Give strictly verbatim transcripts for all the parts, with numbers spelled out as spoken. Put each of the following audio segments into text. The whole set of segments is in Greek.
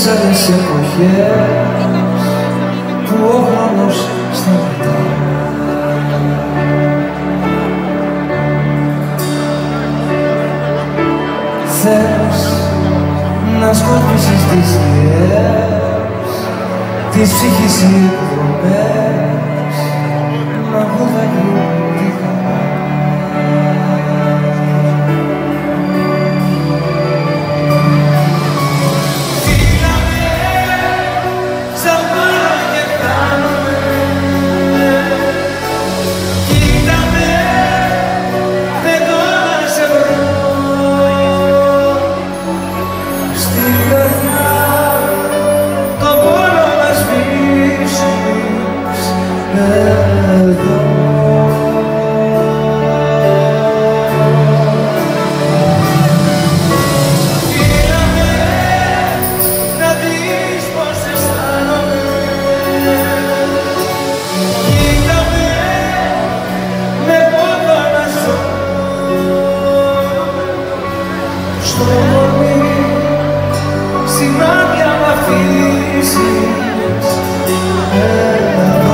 τις άλλες εποχές που ο χρόνος σταματά. Θες να σκορπίσεις τις σκιές της ψυχής οι εκδρομές να βουδαγούν τη χαρά. Σημάδια μ' αφήσεις εδώ.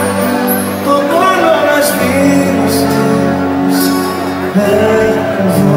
Το πόνο να σβήσεις εδώ.